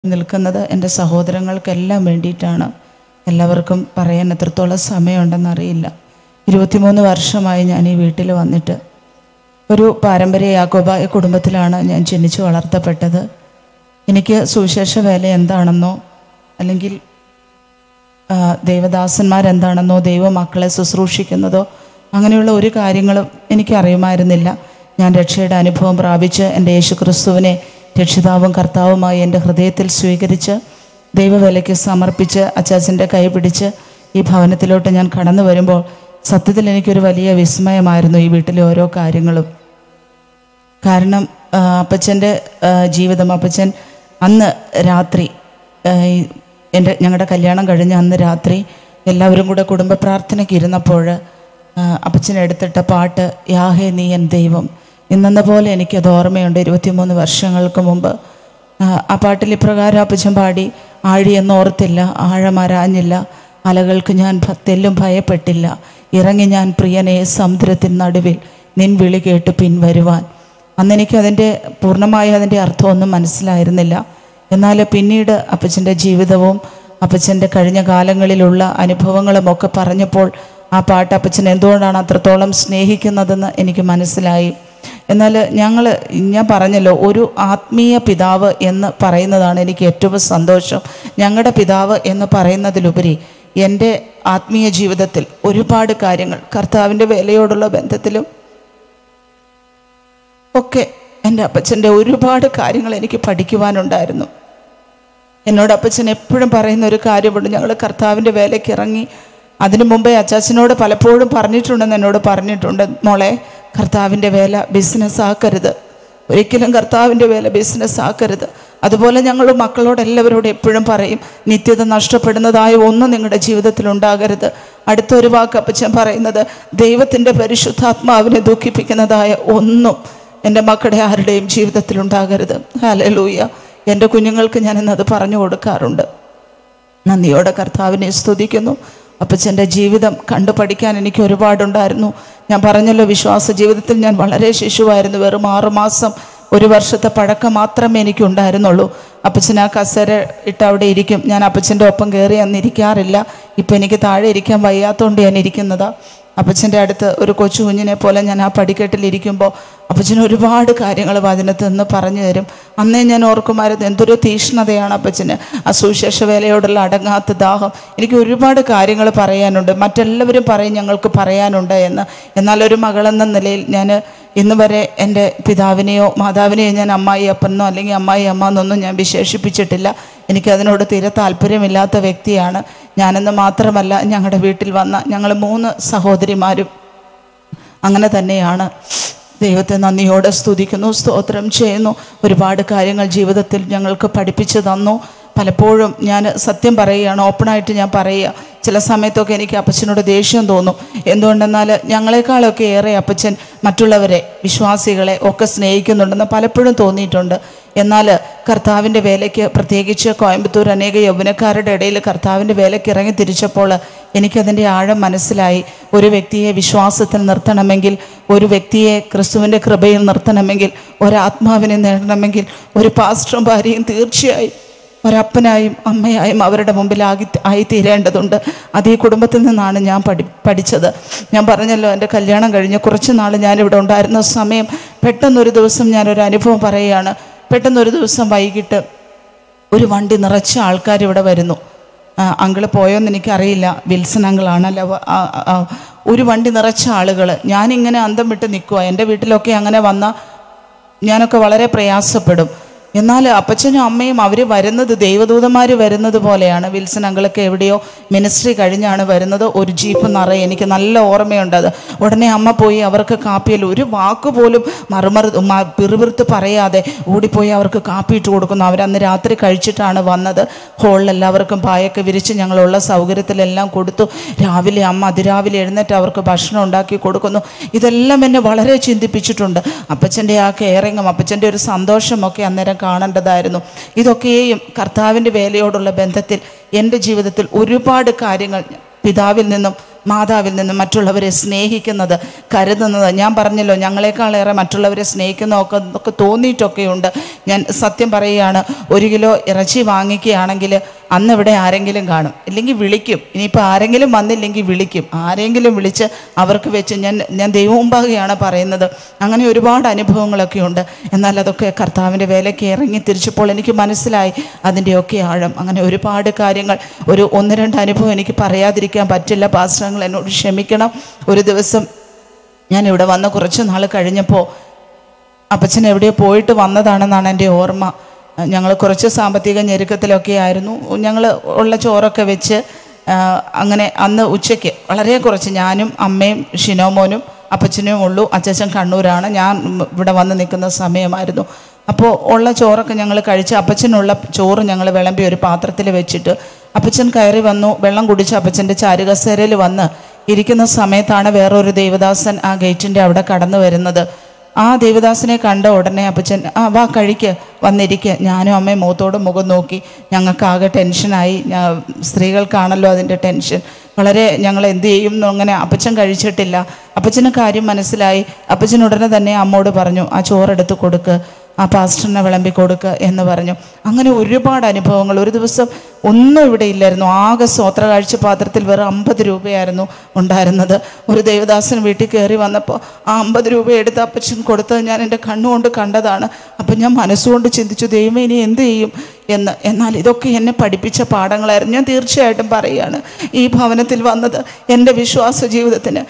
നിൽക്കുന്നത് എൻ്റെ സഹോദരങ്ങൾക്കെല്ലാം വേണ്ടിയിട്ടാണ്. എല്ലാവർക്കും പറയാൻ എത്രത്തോളം സമയമുണ്ടെന്നറിയില്ല. 23 വർഷമായി ഞാൻ ഈ വീട്ടിൽ വന്നിട്ട്. ഒരു പാരമ്പര്യ യാക്കോബായ കുടുംബത്തിലാണ് ഞാൻ ജനിച്ചു വളർത്തപ്പെട്ടത്. എനിക്ക് സുവിശേഷ വേല എന്താണെന്നോ അല്ലെങ്കിൽ ദൈവദാസന്മാരെന്താണെന്നോ ദൈവമക്കളെ ശുശ്രൂഷിക്കുന്നതോ അങ്ങനെയുള്ള ഒരു കാര്യങ്ങളും എനിക്കറിയുമായിരുന്നില്ല. ഞാൻ രക്ഷയുടെ അനുഭവം പ്രാപിച്ച് എൻ്റെ യേശുക്രിസ്തുവിനെ രക്ഷിതാവും കർത്താവുമായി എൻ്റെ ഹൃദയത്തിൽ സ്വീകരിച്ച് ദൈവവേലയ്ക്ക് സമർപ്പിച്ച് അച്ചാച്ചൻ്റെ കൈ പിടിച്ച് ഈ ഭവനത്തിലോട്ട് ഞാൻ കടന്നു വരുമ്പോൾ സത്യത്തിൽ എനിക്കൊരു വലിയ വിസ്മയമായിരുന്നു ഈ വീട്ടിലെ ഓരോ കാര്യങ്ങളും. കാരണം അപ്പച്ചൻ്റെ ജീവിതം, അപ്പച്ചൻ അന്ന് രാത്രി ഞങ്ങളുടെ കല്യാണം കഴിഞ്ഞ് അന്ന് രാത്രി എല്ലാവരും കൂടെ കുടുംബ പ്രാർത്ഥനയ്ക്ക് ഇരുന്നപ്പോൾ അപ്പച്ചൻ എടുത്തിട്ട പാട്ട് യാഹേ നീ എൻ ദൈവം ഇന്നെന്ന പോലെ എനിക്കത് ഓർമ്മയുണ്ട്. 23 വർഷങ്ങൾക്ക് മുമ്പ് ആ പാട്ടിൽ ഇപ്രകാരം അപ്പച്ചൻ പാടി: ആഴിയെന്നോർത്തില്ല, ആഴമരാഞ്ഞില്ല, അലകൾക്ക് ഞാൻ തെല്ലും ഭയപ്പെട്ടില്ല, ഇറങ്ങി ഞാൻ പ്രിയനെ സമുദ്രത്തിൻ നടുവിൽ നിൻ വിളി കേട്ട് പിൻവരുവാൻ. അന്നെനിക്ക് അതിൻ്റെ പൂർണ്ണമായി അതിൻ്റെ അർത്ഥമൊന്നും മനസ്സിലായിരുന്നില്ല. എന്നാൽ പിന്നീട് അപ്പച്ചൻ്റെ ജീവിതവും അപ്പച്ചൻ്റെ കഴിഞ്ഞ കാലങ്ങളിലുള്ള അനുഭവങ്ങളുമൊക്കെ പറഞ്ഞപ്പോൾ ആ പാട്ട് അപ്പച്ചൻ എന്തുകൊണ്ടാണ് അത്രത്തോളം സ്നേഹിക്കുന്നതെന്ന് എനിക്ക് മനസ്സിലായി. എന്നാൽ ഞാൻ പറഞ്ഞല്ലോ, ഒരു ആത്മീയ പിതാവ് എന്ന് പറയുന്നതാണ് എനിക്ക് ഏറ്റവും സന്തോഷം. ഞങ്ങളുടെ പിതാവ് എന്ന് പറയുന്നതിലുപരി എൻ്റെ ആത്മീയ ജീവിതത്തിൽ ഒരുപാട് കാര്യങ്ങൾ കർത്താവിൻ്റെ വേലയോടുള്ള ബന്ധത്തിലും ഒക്കെ എൻ്റെ അപ്പച്ചൻ്റെ ഒരുപാട് കാര്യങ്ങൾ എനിക്ക് പഠിക്കുവാനുണ്ടായിരുന്നു. എന്നോട് അപ്പച്ചൻ എപ്പോഴും പറയുന്ന ഒരു കാര്യമുണ്ട്, ഞങ്ങൾ കർത്താവിൻ്റെ വേലയ്ക്ക് ഇറങ്ങി അതിനു മുമ്പേ അച്ചാച്ചനോട് പലപ്പോഴും പറഞ്ഞിട്ടുണ്ടെന്ന് എന്നോട് പറഞ്ഞിട്ടുണ്ട്, മോളെ കർത്താവിൻ്റെ വേല ബിസിനസ് ആക്കരുത്, ഒരിക്കലും കർത്താവിൻ്റെ വേല ബിസിനസ് ആക്കരുത്. അതുപോലെ ഞങ്ങൾ മക്കളോട് എല്ലാവരോടും എപ്പോഴും പറയും, നിത്യത നഷ്ടപ്പെടുന്നതായ ഒന്നും നിങ്ങളുടെ ജീവിതത്തിൽ ഉണ്ടാകരുത്. അടുത്തൊരു വാക്ക് അപ്പച്ചൻ പറയുന്നത്, ദൈവത്തിൻ്റെ പരിശുദ്ധാത്മാവിനെ ദുഃഖിപ്പിക്കുന്നതായ ഒന്നും എൻ്റെ മക്കളുടെ ആരുടെയും ജീവിതത്തിൽ ഉണ്ടാകരുത്. ഹല്ലേലൂയ. എൻ്റെ കുഞ്ഞുങ്ങൾക്ക് ഞാൻ ഇന്നത് പറഞ്ഞു കൊടുക്കാറുണ്ട്. നന്ദിയോടെ കർത്താവിനെ സ്തുതിക്കുന്നു. അപ്പച്ചൻ്റെ ജീവിതം കണ്ടു പഠിക്കാൻ എനിക്ക് ഒരുപാടുണ്ടായിരുന്നു. ഞാൻ പറഞ്ഞല്ലോ, വിശ്വാസ ജീവിതത്തിൽ ഞാൻ വളരെ ശിശുവായിരുന്നു. വെറും 6 മാസം 1 വർഷത്തെ പഴക്കം മാത്രമേ എനിക്കുണ്ടായിരുന്നുള്ളൂ. അപ്പച്ചൻ ആ കസേര ഇട്ട് അവിടെ ഇരിക്കും. ഞാൻ അപ്പച്ചൻ്റെ ഒപ്പം കയറി അന്നിരിക്കാറില്ല. ഇപ്പം എനിക്ക് താഴെ ഇരിക്കാൻ വയ്യാത്തതുകൊണ്ട് ഞാൻ ഇരിക്കുന്നതാണ്. അപ്പച്ചൻ്റെ അടുത്ത് ഒരു കൊച്ചു കുഞ്ഞിനെ പോലെ ഞാൻ ആ പടിക്കെട്ടിലിരിക്കുമ്പോൾ അപ്പച്ചന് ഒരുപാട് കാര്യങ്ങൾ വചനത്തിൽ നിന്ന് പറഞ്ഞു തരും. അന്നേ ഞാൻ ഓർക്കുമായിരുന്നു, എന്തൊരു തീഷ്ണതയാണ് അപ്പച്ചന്, ആ സുവിശേഷ വേലയോടുള്ള അടങ്ങാത്ത ദാഹം. എനിക്ക് ഒരുപാട് കാര്യങ്ങൾ പറയാനുണ്ട്. മറ്റെല്ലാവരും പറയും ഞങ്ങൾക്ക് പറയാനുണ്ട് എന്ന്. എന്നാൽ ഒരു മകളെന്ന നിലയിൽ ഞാൻ ഇന്ന് വരെ എൻ്റെ പിതാവിനെയോ മാതാവിനെയോ ഞാൻ അമ്മായി അപ്പനെന്നോ അല്ലെങ്കിൽ അമ്മായി അമ്മ എന്നൊന്നും ഞാൻ വിശേഷിപ്പിച്ചിട്ടില്ല. എനിക്കതിനോട് തീരെ താല്പര്യമില്ലാത്ത വ്യക്തിയാണ് ഞാനെന്ന് മാത്രമല്ല, ഞങ്ങളുടെ വീട്ടിൽ വന്ന ഞങ്ങൾ 3 സഹോദരിമാരും അങ്ങനെ തന്നെയാണ്. ദൈവത്തെ നന്ദിയോടെ സ്തുതിക്കുന്നു, സ്തോത്രം ചെയ്യുന്നു. ഒരുപാട് കാര്യങ്ങൾ ജീവിതത്തിൽ ഞങ്ങൾക്ക് പഠിപ്പിച്ചു തന്നു. പലപ്പോഴും ഞാൻ സത്യം പറയുകയാണ്, ഓപ്പണായിട്ട് ഞാൻ പറയുക, ചില സമയത്തൊക്കെ എനിക്ക് അപ്പച്ചനോട് ദേഷ്യം തോന്നും. എന്തുകൊണ്ടെന്നാൽ ഞങ്ങളെക്കാളൊക്കെ ഏറെ അപ്പച്ചൻ മറ്റുള്ളവരെ, വിശ്വാസികളെ ഒക്കെ സ്നേഹിക്കുന്നുണ്ടെന്ന് പലപ്പോഴും തോന്നിയിട്ടുണ്ട്. എന്നാൽ കർത്താവിൻ്റെ വേലയ്ക്ക്, പ്രത്യേകിച്ച് കോയമ്പത്തൂർ അനേക യൗവനക്കാരുടെ ഇടയിൽ കർത്താവിൻ്റെ വേലയ്ക്ക് ഇറങ്ങി തിരിച്ചപ്പോൾ എനിക്കതിൻ്റെ ആഴം മനസ്സിലായി. ഒരു വ്യക്തിയെ വിശ്വാസത്തിൽ നിർത്തണമെങ്കിൽ, ഒരു വ്യക്തിയെ ക്രിസ്തുവിൻ്റെ കൃപയിൽ നിർത്തണമെങ്കിൽ, ഒരാത്മാവിനെ നേടണമെങ്കിൽ ഒരു പാസ്റ്ററും ഭാര്യയും തീർച്ചയായും ഒരപ്പനായും അമ്മയായും അവരുടെ മുമ്പിൽ ആയിത്തീരേണ്ടതുണ്ട്. അത് ഈ കുടുംബത്തിൽ നിന്നാണ് ഞാൻ പഠിച്ചത്. ഞാൻ പറഞ്ഞല്ലോ, എൻ്റെ കല്യാണം കഴിഞ്ഞ് കുറച്ച് നാൾ ഞാനിവിടെ ഉണ്ടായിരുന്ന സമയം പെട്ടെന്നൊരു ദിവസം ഞാനൊരു അനുഭവം പറയുകയാണ്. പെട്ടെന്നൊരു ദിവസം വൈകിട്ട് ഒരു വണ്ടി നിറച്ച ആൾക്കാർ ഇവിടെ വരുന്നു. അങ്കിള് പോയോന്ന് എനിക്കറിയില്ല, വിൽസൺ അങ്കിളാണല്ലോ. ഒരു വണ്ടി നിറച്ച ആളുകൾ. ഞാനിങ്ങനെ അന്തം വിട്ട് നിൽക്കുക. എൻ്റെ വീട്ടിലൊക്കെ അങ്ങനെ വന്നാൽ ഞാനൊക്കെ വളരെ പ്രയാസപ്പെടും. എന്നാൽ അപ്പച്ചനും അമ്മയും അവർ വരുന്നത് ദൈവദൂതന്മാർ വരുന്നത് പോലെയാണ്. വിൽസൺ അങ്കിളൊക്കെ എവിടെയോ മിനിസ്ട്രി കഴിഞ്ഞാണ് വരുന്നത്. ഒരു ജീപ്പ് നിറയെ, എനിക്ക് നല്ല ഓർമ്മയുണ്ട് അത്. ഉടനെ അമ്മ പോയി അവർക്ക് കാപ്പിയിൽ ഒരു വാക്കുപോലും പിറുപിറുത്ത് പറയാതെ ഓടിപ്പോയി അവർക്ക് കാപ്പി ഇട്ട് കൊടുക്കുന്നു. അവരന്ന് രാത്രി കഴിച്ചിട്ടാണ് വന്നത്. ഹോളിൽ എല്ലാവർക്കും പായൊക്കെ വിരിച്ച് ഞങ്ങളുള്ള സൗകര്യത്തിലെല്ലാം കൊടുത്തു. രാവിലെ അമ്മ അതിരാവിലെ എഴുന്നേറ്റ് അവർക്ക് ഭക്ഷണം ഉണ്ടാക്കി കൊടുക്കുന്നു. ഇതെല്ലാം എന്നെ വളരെ ചിന്തിപ്പിച്ചിട്ടുണ്ട്. അപ്പച്ചൻ്റെ ആ കെയറിങ്ങും അപ്പച്ചൻ്റെ ഒരു സന്തോഷമൊക്കെ അന്നേരം കാണേണ്ടതായിരുന്നു. ഇതൊക്കെയും കർത്താവിൻ്റെ വേലയോടുള്ള ബന്ധത്തിൽ എൻ്റെ ജീവിതത്തിൽ ഒരുപാട് കാര്യങ്ങൾ പിതാവിൽ നിന്നും മാതാവിൽ നിന്ന് മറ്റുള്ളവരെ സ്നേഹിക്കുന്നത്, കരുതുന്നത്. ഞാൻ പറഞ്ഞല്ലോ, ഞങ്ങളെക്കാളേറെ മറ്റുള്ളവരെ സ്നേഹിക്കുന്നതൊക്കെ തോന്നിയിട്ടൊക്കെയുണ്ട്. ഞാൻ സത്യം പറയുകയാണ്, 1 കിലോ ഇറച്ചി വാങ്ങിക്കുകയാണെങ്കിൽ അന്ന് ഇവിടെ ആരെങ്കിലും കാണും, ഇല്ലെങ്കിൽ വിളിക്കും. ഇനിയിപ്പോൾ ആരെങ്കിലും വന്നില്ലെങ്കിൽ വിളിക്കും, ആരെങ്കിലും വിളിച്ച് അവർക്ക് വെച്ച് ഞാൻ ദൈവമുമ്പാകെയാണ് പറയുന്നത്. അങ്ങനെ ഒരുപാട് അനുഭവങ്ങളൊക്കെ ഉണ്ട്. എന്നാൽ അതൊക്കെ കർത്താവിൻ്റെ വേലയ്ക്ക് ഇറങ്ങി തിരിച്ചപ്പോൾ എനിക്ക് മനസ്സിലായി അതിൻ്റെയൊക്കെ ആഴം. അങ്ങനെ ഒരുപാട് കാര്യങ്ങൾ, 1-2 അനുഭവം എനിക്ക് പറയാതിരിക്കാൻ പറ്റില്ല. പാസ്റ്റർ എന്നോട് ക്ഷമിക്കണം. ഒരു ദിവസം ഞാൻ ഇവിടെ വന്ന് കുറച്ച് നാൾ കഴിഞ്ഞപ്പോൾ അപ്പച്ചൻ എവിടെയോ പോയിട്ട് വന്നതാണെന്നാണ് എൻ്റെ ഓർമ്മ. ഞങ്ങൾ കുറച്ച് സാമ്പത്തിക ഞെരുക്കത്തിലൊക്കെ ആയിരുന്നു. ഞങ്ങൾ ഉള്ള ചോറൊക്കെ വെച്ച് അങ്ങനെ അന്ന് ഉച്ചയ്ക്ക് വളരെ കുറച്ച്, ഞാനും അമ്മയും ഷിനോമോനും അപ്പച്ചനും ഉള്ളൂ. അച്ചച്ചൻ കണ്ണൂരാണ്, ഞാൻ ഇവിടെ വന്ന് നിൽക്കുന്ന സമയമായിരുന്നു. അപ്പോൾ ഉള്ള ചോറൊക്കെ ഞങ്ങൾ കഴിച്ച് അപ്പച്ചനുള്ള ചോറ് ഞങ്ങൾ വിളമ്പി ഒരു പാത്രത്തിൽ വെച്ചിട്ട് അപ്പച്ചൻ കയറി വന്നു. വെള്ളം കുടിച്ച് അപ്പച്ചൻ്റെ ചാരുകസേരയിൽ വന്ന് ഇരിക്കുന്ന സമയത്താണ് വേറൊരു ദേവദാസൻ ആ ഗേറ്റിൻ്റെ അവിടെ കടന്നു വരുന്നത്. ആ ദേവദാസിനെ കണ്ട ഉടനെ അപ്പച്ചൻ വാ കഴിക്ക്, വന്നിരിക്കുക. ഞാനും അമ്മയും മുഖത്തോട് മുഖം നോക്കി. ഞങ്ങൾക്കാകെ ടെൻഷനായി. സ്ത്രീകൾക്കാണല്ലോ അതിൻ്റെ ടെൻഷൻ. വളരെ ഞങ്ങൾ എന്ത് ചെയ്യും അങ്ങനെ. അപ്പച്ചൻ കഴിച്ചിട്ടില്ല. അപ്പച്ചന് കാര്യം മനസ്സിലായി. അപ്പച്ചൻ ഉടനെ തന്നെ അമ്മോട് പറഞ്ഞു, ആ ചോറെടുത്ത് കൊടുക്ക്, ആ പാസ്റ്ററിനെ വിളമ്പി കൊടുക്കുക എന്ന് പറഞ്ഞു. അങ്ങനെ ഒരുപാട് അനുഭവങ്ങൾ. ഒരു ദിവസം ഒന്നും ഇവിടെ ഇല്ലായിരുന്നു. ആകെ സ്വോത്ര കാഴ്ച പാത്രത്തിൽ വെറും 50 രൂപയായിരുന്നു ഉണ്ടായിരുന്നത്. ഒരു ദേവദാസൻ വീട്ടിൽ കയറി വന്നപ്പോൾ ആ 50 രൂപ എടുത്ത് അപ്പച്ചൻ കൊടുത്തത് ഞാൻ എൻ്റെ കണ്ണുകൊണ്ട് കണ്ടതാണ്. അപ്പം ഞാൻ മനസ്സുകൊണ്ട് ചിന്തിച്ചു, ദൈവമേ ഇനി എന്ത് ചെയ്യും എന്ന്. എന്നാൽ ഇതൊക്കെ എന്നെ പഠിപ്പിച്ച പാഠങ്ങളായിരുന്നു. ഞാൻ തീർച്ചയായിട്ടും പറയുകയാണ്, ഈ ഭവനത്തിൽ വന്നത് എൻ്റെ വിശ്വാസ ജീവിതത്തിന്,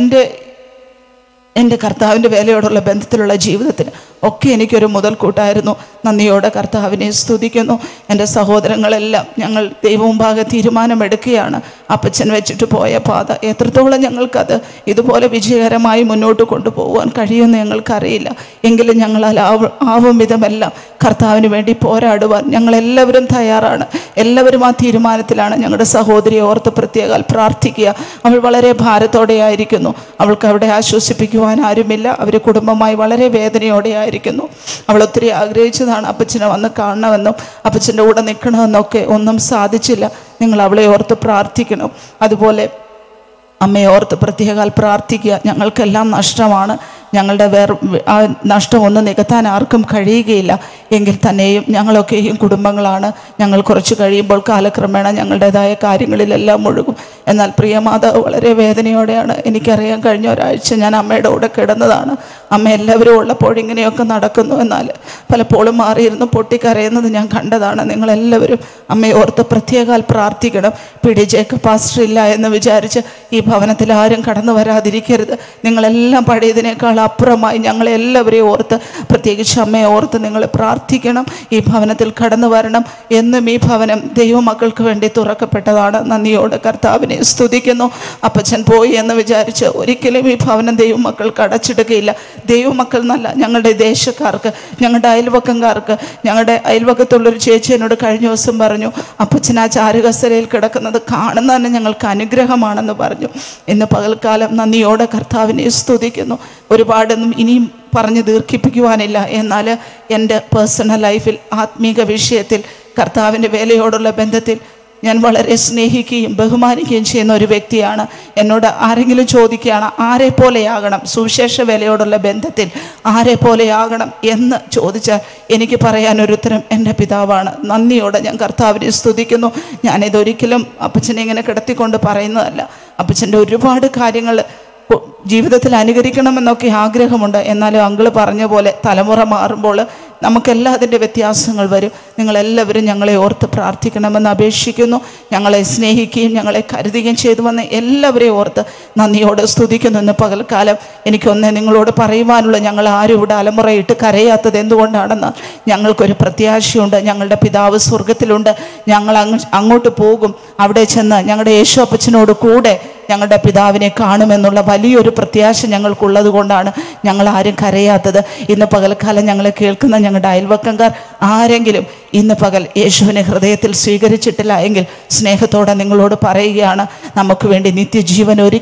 എൻ്റെ കർത്താവിൻ്റെ വേലയോടുള്ള ബന്ധത്തിലുള്ള ജീവിതത്തിന് ഒക്കെ എനിക്കൊരു മുതൽക്കൂട്ടായിരുന്നു. നന്ദിയോടെ കർത്താവിനെ സ്തുതിക്കുന്നു. എൻ്റെ സഹോദരങ്ങളെല്ലാം ഞങ്ങൾ ദൈവമുമ്പാകെ തീരുമാനമെടുക്കുകയാണ്. അപ്പച്ചൻ വെച്ചിട്ട് പോയ പാത എത്രത്തോളം ഞങ്ങൾക്കത് ഇതുപോലെ വിജയകരമായി മുന്നോട്ട് കൊണ്ടുപോകാൻ കഴിയുമെന്ന് ഞങ്ങൾക്കറിയില്ല. എങ്കിലും ഞങ്ങളാൽ ആവും വിധമെല്ലാം കർത്താവിന് വേണ്ടി പോരാടുവാൻ ഞങ്ങളെല്ലാവരും തയ്യാറാണ്. എല്ലാവരും ആ തീരുമാനത്തിലാണ്. ഞങ്ങളുടെ സഹോദരിയെ ഓർത്ത് പ്രത്യേകം പ്രാർത്ഥിക്കുക. അവൾ വളരെ ഭാരത്തോടെയായിരിക്കുന്നു. അവൾക്ക് അവിടെ ആശ്വസിപ്പിക്കുവാൻ ആരുമില്ല. അവർ കുടുംബമായി വളരെ വേദനയോടെ ആയിരിക്കുന്നു. അവൾ ഒത്തിരി ആഗ്രഹിച്ചതാണ് അപ്പച്ചനെ വന്ന് കാണണമെന്നും അപ്പച്ചൻ്റെ കൂടെ നിൽക്കണമെന്നൊക്കെ, ഒന്നും സാധിച്ചില്ല. നിങ്ങൾ അവളെ ഓർത്ത് പ്രാർത്ഥിക്കണം. അതുപോലെ അമ്മയെ ഓർത്ത് പ്രത്യേകം പ്രാർത്ഥിക്കുക. ഞങ്ങൾക്കെല്ലാം നഷ്ടമാണ്. ഞങ്ങളുടെ ആ നഷ്ടമൊന്നും നികത്താൻ ആർക്കും കഴിയുകയില്ല. എങ്കിൽ തന്നെയും ഞങ്ങളൊക്കെയും കുടുംബങ്ങളാണ്. ഞങ്ങൾ കുറച്ച് കഴിയുമ്പോൾ കാലക്രമേണ ഞങ്ങളുടേതായ കാര്യങ്ങളിലെല്ലാം മുഴുകും. എന്നാൽ പ്രിയമാതാവ് വളരെ വേദനയോടെയാണ്. എനിക്കറിയാൻ കഴിഞ്ഞ ഒരാഴ്ച ഞാൻ അമ്മയുടെ കൂടെ കിടന്നതാണ്. അമ്മ എല്ലാവരും ഉള്ളപ്പോൾ ഇങ്ങനെയൊക്കെ നടക്കുന്നു. എന്നാൽ പലപ്പോഴും മാറിയിരുന്ന് പൊട്ടിക്കരയുന്നത് ഞാൻ കണ്ടതാണ്. നിങ്ങളെല്ലാവരും അമ്മയെ ഓർത്ത് പ്രത്യേകം പ്രാർത്ഥിക്കണം. പിടിച്ചേക്ക് പാസ്റ്റർ ഇല്ല എന്ന് വിചാരിച്ച് ഈ ഭവനത്തിൽ ആരും കടന്നു വരാതിരിക്കരുത്. നിങ്ങളെല്ലാം പഴയതിനേക്കാൾ അപ്പുറമായി ഞങ്ങളെല്ലാവരെയും ഓർത്ത്, പ്രത്യേകിച്ച് അമ്മയെ ഓർത്ത് നിങ്ങൾ പ്രാർത്ഥിക്കണം. ഈ ഭവനത്തിൽ കടന്നു വരണം. എന്നും ഈ ഭവനം ദൈവമക്കൾക്ക് വേണ്ടി തുറക്കപ്പെട്ടതാണ്. നന്ദിയോടെ കർത്താവിനെ സ്തുതിക്കുന്നു. അപ്പച്ചൻ പോയി എന്ന് വിചാരിച്ച് ഒരിക്കലും ഈ ഭവനം ദൈവമക്കൾക്ക് അടച്ചിടുകയില്ല. ദൈവമക്കൾ എന്നല്ല, ഞങ്ങളുടെ ദേശക്കാർക്ക്, ഞങ്ങളുടെ അയൽവക്കംകാർക്ക്, ഞങ്ങളുടെ അയൽവക്കത്തുള്ളൊരു ചേച്ചി എന്നോട് കഴിഞ്ഞ ദിവസം പറഞ്ഞു, അപ്പച്ചൻ ആ ചാരുകസരയിൽ കിടക്കുന്നത് കാണുന്ന തന്നെ ഞങ്ങൾക്ക് അനുഗ്രഹമാണെന്ന് പറഞ്ഞു. ഇന്ന് പകൽക്കാലം നന്ദിയോടെ കർത്താവിനെ സ്തുതിക്കുന്നു. ഒരുപാടൊന്നും ഇനിയും പറഞ്ഞ് ദീർഘിപ്പിക്കുവാനില്ല. എന്നാൽ എൻ്റെ പേഴ്സണൽ ലൈഫിൽ, ആത്മീക വിഷയത്തിൽ, കർത്താവിൻ്റെ വേലയോടുള്ള ബന്ധത്തിൽ ഞാൻ വളരെ സ്നേഹിക്കുകയും ബഹുമാനിക്കുകയും ചെയ്യുന്ന ഒരു വ്യക്തിയാണ്. എന്നോട് ആരെങ്കിലും ചോദിക്കുകയാണ് ആരെ പോലെയാകണം, സുവിശേഷ വേലയോടുള്ള ബന്ധത്തിൽ ആരെ പോലെയാകണം എന്ന് ചോദിച്ചാൽ എനിക്ക് പറയാനൊരുത്തരം എൻ്റെ പിതാവാണ്. നന്ദിയോടെ ഞാൻ കർത്താവിനെ സ്തുതിക്കുന്നു. ഞാനിതൊരിക്കലും അപ്പച്ചനെ ഇങ്ങനെ കിടത്തിക്കൊണ്ട് പറയുന്നതല്ല. അപ്പച്ചൻ്റെ ഒരുപാട് കാര്യങ്ങൾ ജീവിതത്തിൽ അനുകരിക്കണമെന്നൊക്കെ ആഗ്രഹമുണ്ട്. എന്നാലും അങ്കിള് പറഞ്ഞ പോലെ തലമുറ മാറുമ്പോൾ നമുക്കെല്ലാം അതിൻ്റെ വ്യത്യാസങ്ങൾ വരും. നിങ്ങളെല്ലാവരും ഞങ്ങളെ ഓർത്ത് പ്രാർത്ഥിക്കണമെന്ന് അപേക്ഷിക്കുന്നു. ഞങ്ങളെ സ്നേഹിക്കുകയും ഞങ്ങളെ കരുതുകയും ചെയ്തു വന്ന എല്ലാവരെയും ഓർത്ത് നന്ദിയോടെ സ്തുതിക്കുന്നു. ഇന്ന് പകൽക്കാലം എനിക്കൊന്നേ നിങ്ങളോട് പറയുവാനുള്ള, ഞങ്ങൾ ആരും ഇവിടെ അലമുറയിട്ട് കരയാത്തത് എന്തുകൊണ്ടാണെന്ന് ഞങ്ങൾക്കൊരു പ്രത്യാശയുണ്ട്. ഞങ്ങളുടെ പിതാവ് സ്വർഗത്തിലുണ്ട്. ഞങ്ങൾ അങ്ങോട്ട് പോകും. അവിടെ ചെന്ന് ഞങ്ങളുടെ യേശു അപ്പച്ചനോട് കൂടെ ഞങ്ങളുടെ പിതാവിനെ കാണുമെന്നുള്ള വലിയൊരു പ്രത്യാശ ഞങ്ങൾക്കുള്ളത് കൊണ്ടാണ് ഞങ്ങൾ ആരും കരയാത്തത്. ഇന്ന് പകൽക്കാലം ഞങ്ങളെ കേൾക്കുന്ന ഞങ്ങളുടെ അയൽവക്കംകാർ ആരെങ്കിലും ഇന്ന് പകൽ യേശുവിനെ ഹൃദയത്തിൽ സ്വീകരിച്ചിട്ടില്ല എങ്കിൽ സ്നേഹത്തോടെ നിങ്ങളോട് പറയുകയാണ്, നമുക്ക് വേണ്ടി നിത്യജീവൻ ഒരുക്കി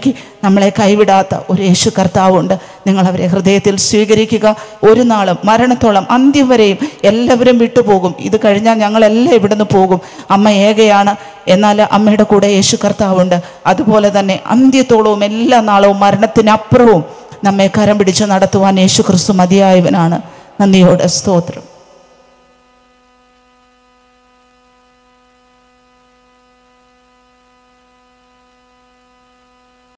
നമ്മളെ കൈവിടാത്ത ഒരു യേശു കർത്താവുണ്ട്. നിങ്ങളവരെ ഹൃദയത്തിൽ സ്വീകരിക്കുക. ഒരു നാളും മരണത്തോളം അന്ത്യം വരെയും എല്ലാവരും വിട്ടുപോകും. ഇത് കഴിഞ്ഞാൽ ഞങ്ങളെല്ലാം ഇവിടുന്ന് പോകും. അമ്മ ഏകയാണ്, എന്നാൽ അമ്മയുടെ കൂടെ യേശു കർത്താവുണ്ട്. അതുപോലെ തന്നെ അന്ത്യത്തോളവും എല്ലാ നാളവും മരണത്തിനപ്പുറവും നമ്മെ കരം പിടിച്ച് നടത്തുവാൻ യേശു ക്രിസ്തു മതിയായവനാണ്. നന്ദിയോടെ സ്തോത്രം.